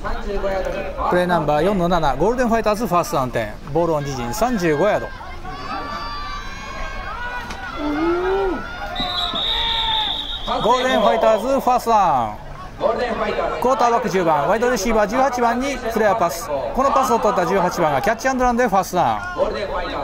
プレーナンバー4の7、ゴールデンファイターズファーストダウン点、ボールオン自陣35ヤード。ゴールデンファイターズファーストダウン。クォーターバック10番、ワイドレシーバー18番にフレアパス。このパスを取った18番がキャッチアンドランでファーストダウン。